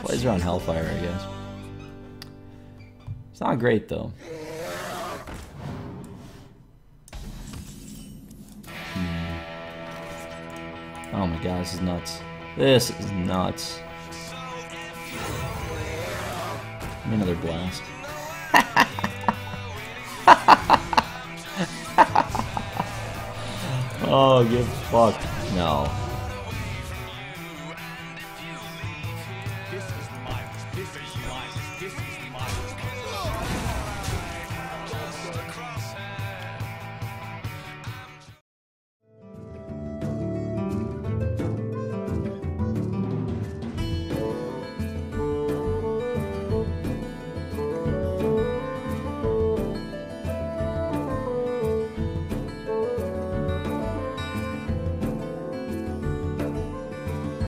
Plays around Hellfire, I guess. It's not great though. Oh my god, this is nuts. This is nuts. Give me another blast. Oh, get fucked. No. This is life. This is life. This is